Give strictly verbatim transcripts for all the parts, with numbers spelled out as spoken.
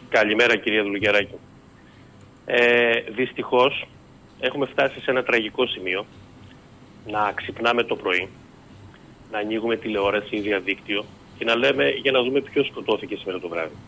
Καλημέρα κυρία Δουλγεράκη. Ε, δυστυχώς έχουμε φτάσει σε ένα τραγικό σημείο να ξυπνάμε το πρωί, να ανοίγουμε τηλεόραση ή διαδίκτυο και να λέμε για να δούμε ποιος σκοτώθηκε σήμερα το βράδυ.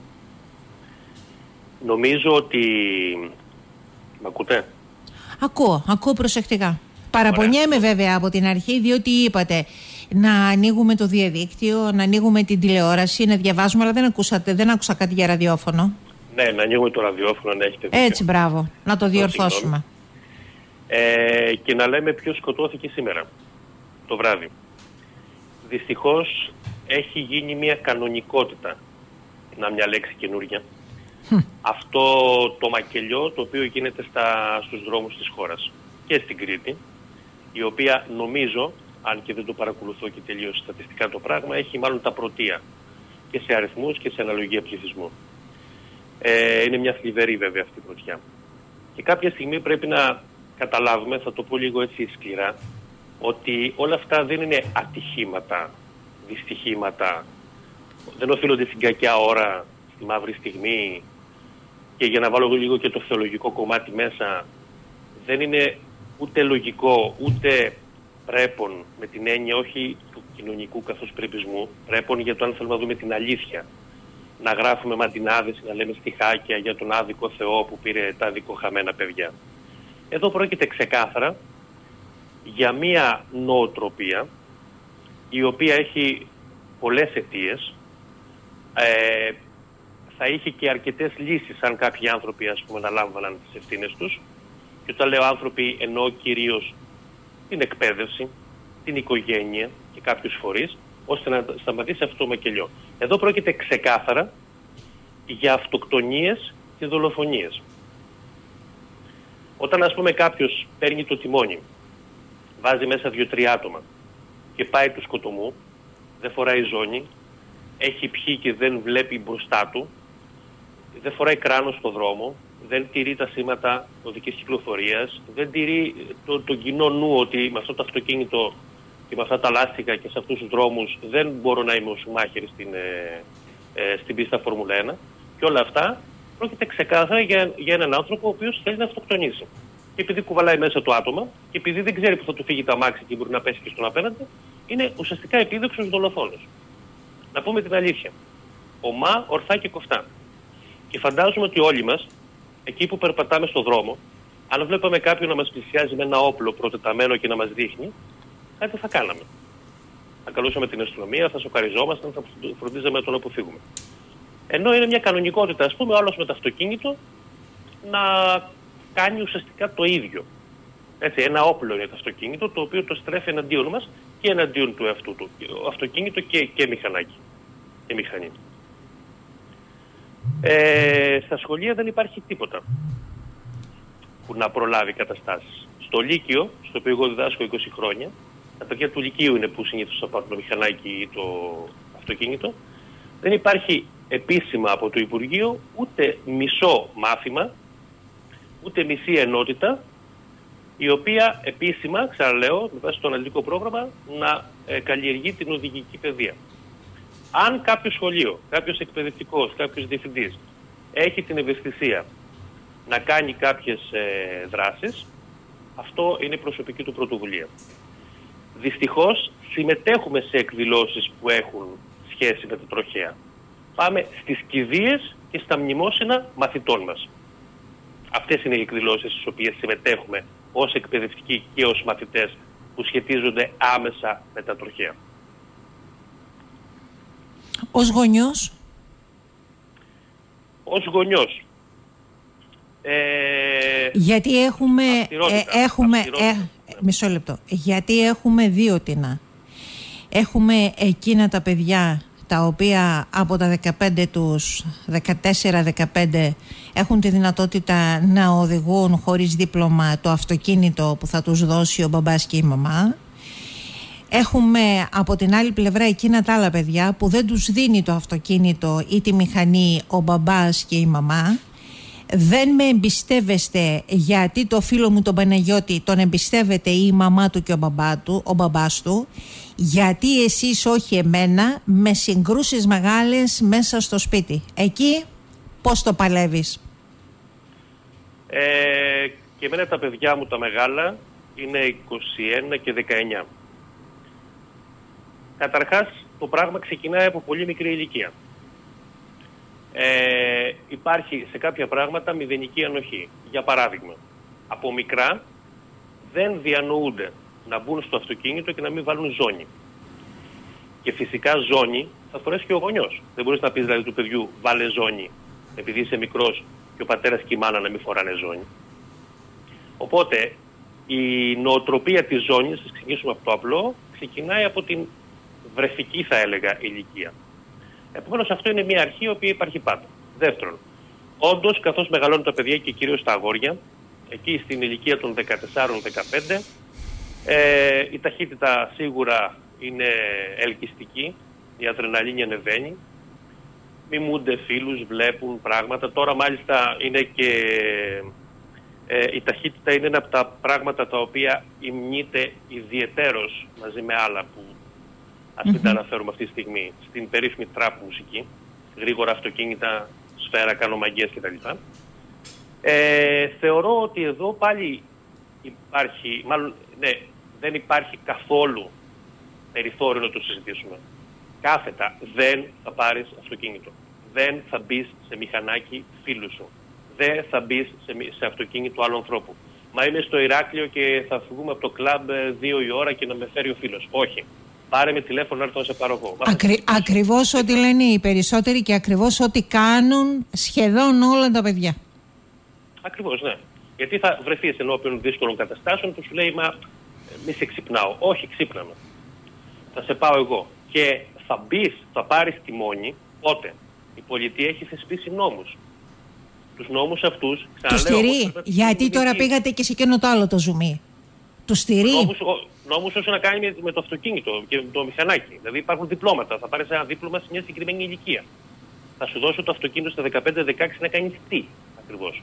Νομίζω ότι... Μ' ακούτε? Ακούω, ακούω προσεκτικά. Παραπονιέμαι βέβαια από την αρχή, διότι είπατε να ανοίγουμε το διαδίκτυο, να ανοίγουμε την τηλεόραση, να διαβάζουμε, αλλά δεν ακούσατε, δεν άκουσα κάτι για ραδιόφωνο. Ναι, να ανοίγουμε το ραδιόφωνο, να έχετε δίκιο. Έτσι, μπράβο, να το διορθώσουμε. Ε, και να λέμε ποιος σκοτώθηκε σήμερα, το βράδυ. Δυστυχώς έχει γίνει μια κανονικότητα, να μια λέξη καινούργια, hm. αυτό το μακελιό το οποίο γίνεται στα, στους δρόμους της χώρας και στην Κρήτη, η οποία νομίζω, αν και δεν το παρακολουθώ και τελείως στατιστικά το πράγμα, έχει μάλλον τα πρωτεία και σε αριθμούς και σε αναλογία πληθυσμού. Ε, είναι μια θλιβερή βέβαια αυτή η πρωτιά. Και κάποια στιγμή πρέπει να καταλάβουμε, θα το πω λίγο έτσι σκληρά, ότι όλα αυτά δεν είναι ατυχήματα, δυστυχήματα, δεν οφείλονται στην κακιά ώρα, στη μαύρη στιγμή, και για να βάλω λίγο και το θεολογικό κομμάτι μέσα, δεν είναι ούτε λογικό, ούτε πρέπον, με την έννοια όχι του κοινωνικού καθώς πρεπισμού, πρέπον για το αν θέλουμε να δούμε την αλήθεια. Να γράφουμε μαντινάδες, να λέμε στιχάκια για τον άδικο Θεό που πήρε τα δικοχαμένα παιδιά. Εδώ πρόκειται ξεκάθαρα για μία νοοτροπία η οποία έχει πολλές αιτίες, ε, θα είχε και αρκετές λύσεις αν κάποιοι άνθρωποι, ας πούμε, να λάμβαναν τις ευθύνες τους. Και όταν λέω άνθρωποι εννοώ κυρίως την εκπαίδευση, την οικογένεια και κάποιους φορείς, ώστε να σταματήσει αυτό το μακελιό. Εδώ πρόκειται ξεκάθαρα για αυτοκτονίες και δολοφονίες. Όταν, ας πούμε, κάποιος παίρνει το τιμόνι, βάζει μέσα δύο-τρία άτομα και πάει του σκοτωμού, δεν φοράει ζώνη, έχει πιει και δεν βλέπει μπροστά του, δεν φοράει κράνο στο δρόμο, δεν τηρεί τα σήματα οδικής κυκλοφορίας, δεν τηρεί το, το κοινό νου ότι με αυτό το αυτοκίνητο και με αυτά τα λάστιχα και σε αυτούς τους δρόμους δεν μπορώ να είμαι ο Σουμάχερ στην, ε, ε, στην πίστα Φόρμουλα ένα, και όλα αυτά πρόκειται ξεκάθαρα για, για έναν άνθρωπο ο οποίος θέλει να αυτοκτονήσει. Και επειδή κουβαλάει μέσα το άτομα και επειδή δεν ξέρει που θα του φύγει το αμάξι και μπορεί να πέσει και στον απέναντι, είναι ουσιαστικά επίδοξος δολοφόνος. Να πούμε την αλήθεια. Ομά, ορθά και κοφτά. Και φαντάζομαι ότι όλοι μας, εκεί που περπατάμε στον δρόμο, αν βλέπαμε κάποιον να μας πλησιάζει με ένα όπλο προτεταμένο και να μας δείχνει, κάτι θα κάναμε. Θα καλούσαμε την αστυνομία, θα σοκαριζόμασταν, θα φροντίζαμε να τον αποφύγουμε. Ενώ είναι μια κανονικότητα, ας πούμε, όλος με το αυτοκίνητο να κάνει ουσιαστικά το ίδιο. Έτσι, ένα όπλο είναι το αυτοκίνητο, το οποίο το στρέφει εναντίον μας και εναντίον του εαυτού του. Αυτοκίνητο και, και μηχανάκι. Και μηχανή. Ε, στα σχολεία δεν υπάρχει τίποτα που να προλάβει καταστάσεις. Στο Λύκειο, στο οποίο εγώ διδάσκω είκοσι χρόνια, τα παιδιά του Λυκείου είναι που συνήθως θα πάρουν το μηχανάκι ή το αυτοκίνητο, δεν υπάρχει επίσημα από το Υπουργείο ούτε μισό μάθημα, ούτε μισή ενότητα, η οποία επίσημα, ξαναλέω, με βάση το αναλυτικό πρόγραμμα, να ε, καλλιεργεί την οδηγική παιδεία. Αν κάποιο σχολείο, κάποιος εκπαιδευτικός, κάποιος διευθυντής έχει την ευαισθησία να κάνει κάποιες ε, δράσεις, αυτό είναι προσωπική του πρωτοβουλία. Δυστυχώς συμμετέχουμε σε εκδηλώσεις που έχουν σχέση με τα τροχαία. Πάμε στις κηδείες και στα μνημόσυνα μαθητών μας. Αυτές είναι οι εκδηλώσεις στις οποίες συμμετέχουμε ως εκπαιδευτικοί και ως μαθητές που σχετίζονται άμεσα με τα τροχαία. Ως γονιός. Ως γονιός. Ε, Γιατί έχουμε, αυστηρότητα, ε, έχουμε αυστηρότητα. Ε, μισό λεπτό. Γιατί έχουμε δύο τινά. Έχουμε εκείνα τα παιδιά τα οποία από τα δεκαπέντε τους, δεκατέσσερα δεκαπέντε, έχουν τη δυνατότητα να οδηγούν χωρίς δίπλωμα το αυτοκίνητο που θα τους δώσει ο μπαμπάς και η μαμά. Έχουμε από την άλλη πλευρά εκείνα τα άλλα παιδιά που δεν τους δίνει το αυτοκίνητο ή τη μηχανή ο μπαμπάς και η μαμά. Δεν με εμπιστεύεστε γιατί το φίλο μου τον Παναγιώτη τον εμπιστεύεται η μαμά του και ο, μπαμπά του, ο μπαμπάς του. Γιατί εσείς όχι εμένα, με συγκρούσεις μεγάλες μέσα στο σπίτι. Εκεί πώς το παλεύεις? Ε, και εμένα τα παιδιά μου τα μεγάλα είναι είκοσι ένα και δεκαεννιά. Καταρχάς, το πράγμα ξεκινάει από πολύ μικρή ηλικία. Ε, υπάρχει σε κάποια πράγματα μηδενική ανοχή. Για παράδειγμα, από μικρά δεν διανοούνται να μπουν στο αυτοκίνητο και να μην βάλουν ζώνη. Και φυσικά ζώνη θα φορέσει και ο γονιός. Δεν μπορείς να πεις δηλαδή του παιδιού βάλε ζώνη επειδή είσαι μικρός και ο πατέρας και η μάνα να μην φοράνε ζώνη. Οπότε η νοοτροπία της ζώνης, θα ξεκινήσουμε από το απλό, ξεκινάει από την βρεφική θα έλεγα ηλικία. Επομένως αυτό είναι μια αρχή η οποία υπάρχει πάντα. Δεύτερον, όντως καθώς μεγαλώνουν τα παιδιά και κυρίως τα αγόρια, εκεί στην ηλικία των δεκατεσσάρων δεκαπέντε, ε, η ταχύτητα σίγουρα είναι ελκυστική, η αδρεναλίνη ανεβαίνει, μιμούνται φίλους, βλέπουν πράγματα. Τώρα μάλιστα είναι και ε, η ταχύτητα είναι ένα από τα πράγματα τα οποία υμνείται ιδιαιτέρως μαζί με άλλα που ας μην τα αναφέρουμε αυτή τη στιγμή, στην περίφημη τραπ μουσική, γρήγορα αυτοκίνητα, σφαίρα, κάνω μαγείες κτλ. Ε, θεωρώ ότι εδώ πάλι υπάρχει, μάλλον ναι, δεν υπάρχει καθόλου περιθώριο να το συζητήσουμε. Κάθετα δεν θα πάρεις αυτοκίνητο. Δεν θα μπεις σε μηχανάκι φίλου σου. Δεν θα μπεις σε, σε αυτοκίνητο άλλου ανθρώπου. Μα είμαι στο Ηράκλειο και θα φυγούμε από το κλαμπ δύο η ώρα και να με φέρει ο φίλος. Όχι. Πάρε με τηλέφωνο να έρθω να σε πάρω εγώ. Ακρι, ακριβώς ό,τι λένε οι περισσότεροι και ακριβώς ό,τι κάνουν σχεδόν όλα τα παιδιά. Ακριβώς, ναι. Γιατί θα βρεθείς ενώπιον δύσκολων καταστάσεων που σου λέει μα μη σε ξυπνάω. Όχι, ξύπναμε. Θα σε πάω εγώ. Και θα μπεις, θα πάρεις τιμόνι. Πότε? Η πολιτεία έχει θεσπίσει νόμους. Τους νόμους αυτούς του στηρεί. Γιατί τώρα πήγατε και σε εκείνο το άλλο το ζουμί. Του στηρεί. Νόμους, νόμους όσο να κάνει με, με το αυτοκίνητο και με το μηχανάκι. Δηλαδή υπάρχουν διπλώματα. Θα πάρεις ένα δίπλωμα σε μια συγκεκριμένη ηλικία. Θα σου δώσω το αυτοκίνητο στα δεκαπέντε δεκαέξι να κάνεις τι ακριβώς?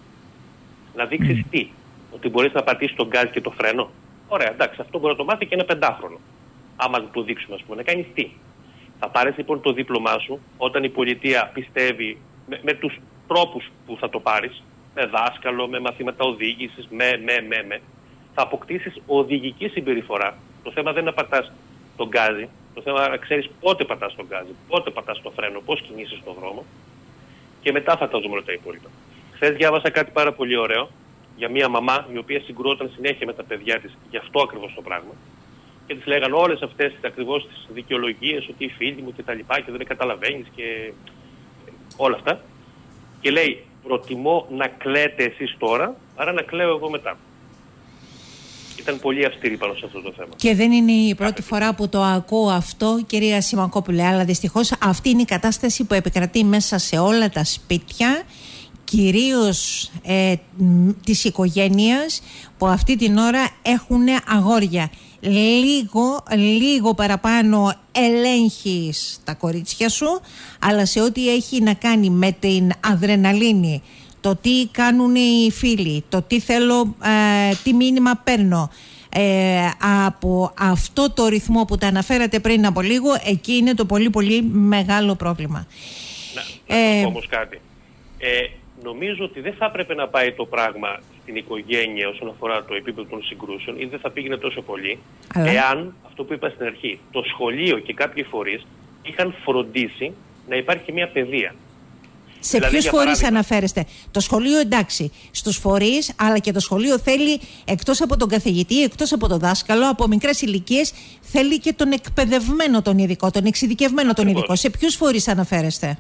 Να δείξεις mm. τι? Ότι μπορείς να πατήσεις τον γκάζ και το φρένο. Ωραία, εντάξει, αυτό μπορεί να το μάθει και ένα πεντάχρονο. Άμα το δείξουμε, ας πούμε, να κάνεις τι? Θα πάρεις λοιπόν το δίπλωμά σου όταν η πολιτεία πιστεύει με, με τους τρόπους που θα το πάρεις, με δάσκαλο, με μαθήματα οδήγησης, με, με, με, με. Θα αποκτήσεις οδηγική συμπεριφορά. Το θέμα δεν είναι να πατάς τον γκάζι, το θέμα είναι να ξέρεις πότε πατάς τον γκάζι, πότε πατάς το φρένο, πώς κινήσεις στον δρόμο και μετά θα τα δούμε όλα τα υπόλοιπα. Χθες διάβασα κάτι πάρα πολύ ωραίο για μια μαμά η οποία συγκρούονταν συνέχεια με τα παιδιά της γι' αυτό ακριβώς το πράγμα. Και της λέγανε όλες αυτές ακριβώς τις δικαιολογίες ότι οι φίλοι μου και τα λοιπά και δεν καταλαβαίνεις και όλα αυτά. Και λέει, προτιμώ να κλαίτε εσείς τώρα, άρα να κλαίω εγώ μετά. Ήταν πολύ αυστηρή πάνω σε αυτό το θέμα. Και δεν είναι η πρώτη φορά που το ακούω αυτό, κυρία Σιμακόπουλε, αλλά δυστυχώς αυτή είναι η κατάσταση που επικρατεί μέσα σε όλα τα σπίτια, κυρίως ε, της οικογένειας, που αυτή την ώρα έχουν αγόρια. Λίγο, λίγο παραπάνω ελέγχεις τα κορίτσια σου, αλλά σε ό,τι έχει να κάνει με την αδρεναλίνη, το τι κάνουν οι φίλοι, το τι θέλω, ε, τι μήνυμα παίρνω, ε, από αυτό το ρυθμό που τα αναφέρατε πριν από λίγο, εκεί είναι το πολύ πολύ μεγάλο πρόβλημα. Να, να ε, πω όμως κάτι. Ε, νομίζω ότι δεν θα έπρεπε να πάει το πράγμα στην οικογένεια όσον αφορά το επίπεδο των συγκρούσεων ή δεν θα πήγαινε τόσο πολύ, αλλά εάν, αυτό που είπα στην αρχή, το σχολείο και κάποιοι φορείς είχαν φροντίσει να υπάρχει μια παιδεία. Σε δηλαδή, ποιους φορείς παράδειγμα... αναφέρεστε? Το σχολείο εντάξει, στους φορείς, αλλά και το σχολείο θέλει εκτός από τον καθηγητή, εκτός από τον δάσκαλο, από μικρές ηλικίες θέλει και τον εκπαιδευμένο τον ειδικό, τον εξειδικευμένο τον ειδικό. Σε ποιους φορείς αναφέρεστε?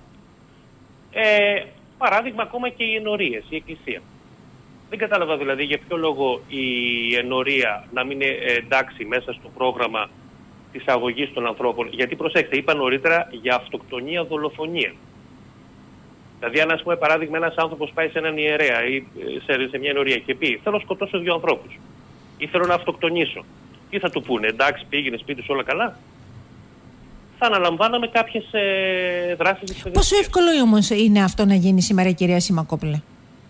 Ε, παράδειγμα ακόμα και οι ενορίες, η εκκλησία. Δεν κατάλαβα δηλαδή για ποιο λόγο η ενορία να μην είναι εντάξει μέσα στο πρόγραμμα της αγωγής των ανθρώπων. Γιατί προσέξτε, είπα νωρίτερα για αυτοκτονία, δολοφονία. Δηλαδή, αν ας πούμε παράδειγμα ένας άνθρωπος πάει σε έναν ιερέα ή σε, σε μια ενορία και πει θέλω να σκοτώσω δύο ανθρώπους ή θέλω να αυτοκτονήσω, τι θα του πούνε? Εντάξει, πήγαινε σπίτι σου, όλα καλά? Θα αναλαμβάναμε κάποιες ε, δράσεις. Πόσο εύκολο όμως είναι αυτό να γίνει σήμερα, κυρία Σιμακόπουλε?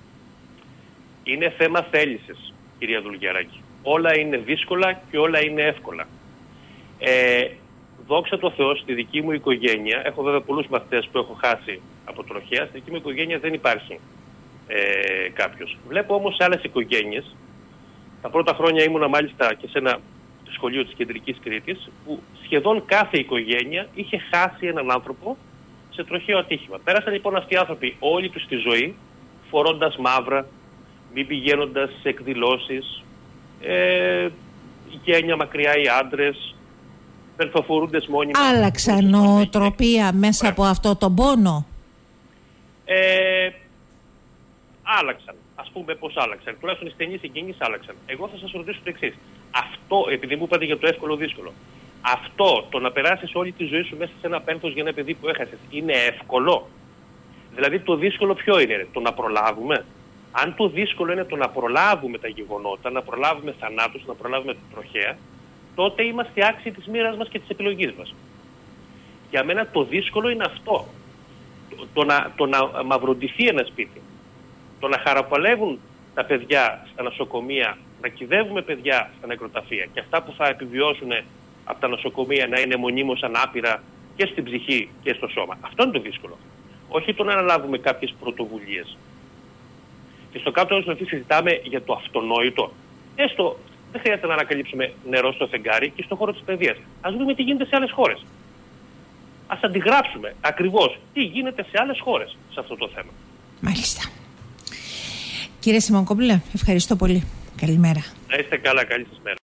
Είναι θέμα θέλησης, κυρία Δουλγεράκη. Όλα είναι δύσκολα και όλα είναι εύκολα. Ε, δόξα τω Θεώ, στη δική μου οικογένεια, έχω βέβαια πολλούς μαθητές που έχω χάσει από τροχέα, στη δική μου οικογένεια δεν υπάρχει ε, κάποιος. Βλέπω όμως σε άλλες οικογένειες, τα πρώτα χρόνια ήμουνα μάλιστα και σε ένα σχολείο της Κεντρικής Κρήτης, που σχεδόν κάθε οικογένεια είχε χάσει έναν άνθρωπο σε τροχαίο ατύχημα. Πέρασαν λοιπόν αυτοί οι άνθρωποι όλη τους τη ζωή, φορώντας μαύρα, μη πηγαίνοντας σε εκδηλώσεις, ε, γένια μακριά οι άντρες, περφοφορούντες μόνιμα. Άλλαξαν νοοτροπία μέσα από αυτό τον πόνο. Ε, άλλαξαν. Ας πούμε πώς άλλαξαν. Τουλάχιστον οι στενοί συγγενείς άλλαξαν. Εγώ θα σας ρωτήσω το εξής. Αυτό, επειδή μου είπατε για το εύκολο δύσκολο, αυτό το να περάσεις όλη τη ζωή σου μέσα σε ένα πένθος για ένα παιδί που έχασες, είναι εύκολο? Δηλαδή το δύσκολο ποιο είναι? Το να προλάβουμε? Αν το δύσκολο είναι το να προλάβουμε τα γεγονότα, να προλάβουμε θανάτους, να προλάβουμε τροχαία, τότε είμαστε άξιοι της μοίρας μας και της επιλογής μας. Για μένα το δύσκολο είναι αυτό. Το, το, να, το να μαυροντηθεί ένα σπίτι. Το να χαραπαλεύουν τα παιδιά στα νοσοκομεία, να κυδεύουμε παιδιά στα νεκροταφεία και αυτά που θα επιβιώσουν από τα νοσοκομεία να είναι μονίμως ανάπηρα και στην ψυχή και στο σώμα. Αυτό είναι το δύσκολο. Όχι το να αναλάβουμε κάποιες πρωτοβουλίες. Και στο κάτω όλος αυτή συζητάμε για το αυτονόητο. Έστω, δεν χρειάζεται να ανακαλύψουμε νερό στο φεγγάρι και στον χώρο της παιδείας. Ας δούμε τι γίνεται σε άλλες χώρες. Ας αντιγράψουμε ακριβώς τι γίνεται σε άλλες χώρες σε αυτό το θέμα. Μάλιστα. Κύριε Σιμακόπουλε, ευχαριστώ πολύ. Καλημέρα. Να είστε καλά, καλή σας μέρα.